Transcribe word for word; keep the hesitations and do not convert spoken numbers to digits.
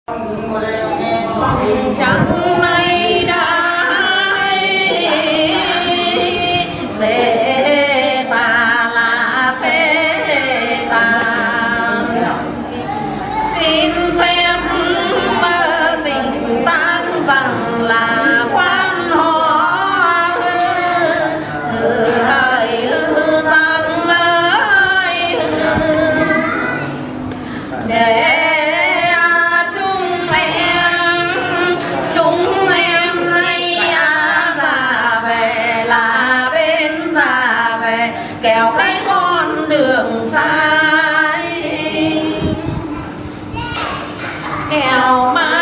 Chẳng nay đã sẽ ta là sẽ ta xin phép tình tán rằng là quan họ hỡi rằng ơi để kéo cái con đường sai kéo mà